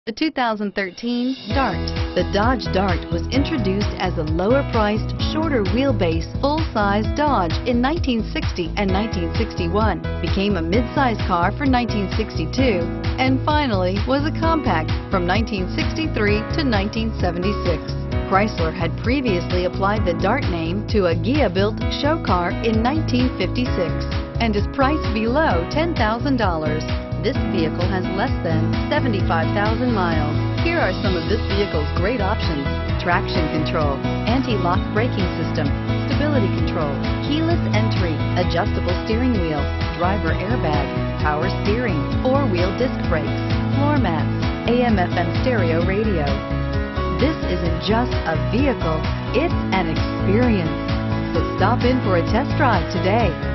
The 2013 Dart. The Dodge Dart was introduced as a lower-priced, shorter wheelbase, full-size Dodge in 1960 and 1961, became a mid-size car for 1962, and finally was a compact from 1963 to 1976. Chrysler had previously applied the Dart name to a Ghia-built show car in 1956 and is priced below $10,000. This vehicle has less than 75,000 miles. Here are some of this vehicle's great options: traction control, anti-lock braking system, stability control, keyless entry, adjustable steering wheel, driver airbag, power steering, four-wheel disc brakes, floor mats, AM/FM stereo radio. This isn't just a vehicle, it's an experience. So stop in for a test drive today.